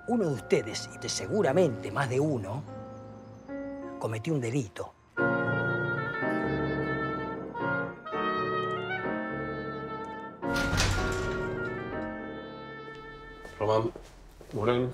Uno de ustedes, y seguramente más de uno, cometió un delito. Román, Morán.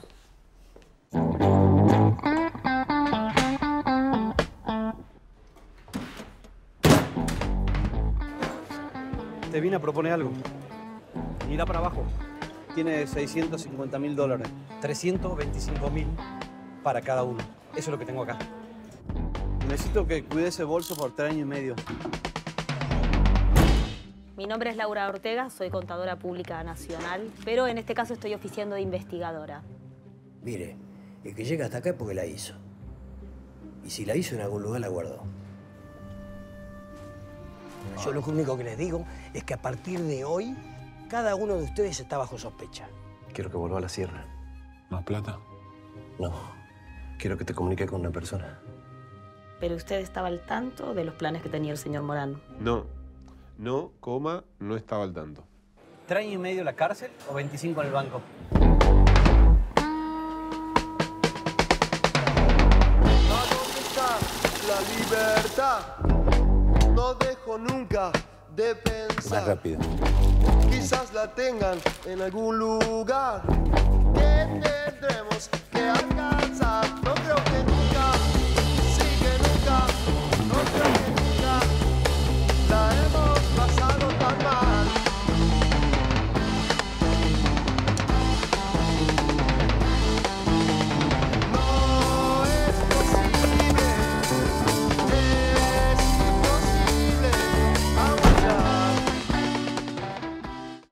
Te vine a proponer algo. Mira para abajo. Tiene $650.000. 325.000 para cada uno. Eso es lo que tengo acá. Necesito que cuide ese bolso por 3 años y medio. Mi nombre es Laura Ortega, soy contadora pública nacional, pero en este caso estoy oficiando de investigadora. Mire, el que llega hasta acá es porque la hizo. Y si la hizo en algún lugar, la guardó. Yo lo único que les digo es que a partir de hoy, cada uno de ustedes está bajo sospecha. Quiero que vuelva a la sierra. ¿Más plata? No. Quiero que te comunique con una persona. Pero usted estaba al tanto de los planes que tenía el señor Morán. No. No, coma, no estaba al tanto. 3 años y medio en la cárcel o 25 en el banco. ¿A dónde está la libertad? No dejo nunca de pensar. Más rápido. Quizás la tengan en algún lugar que tendremos que alcanzar.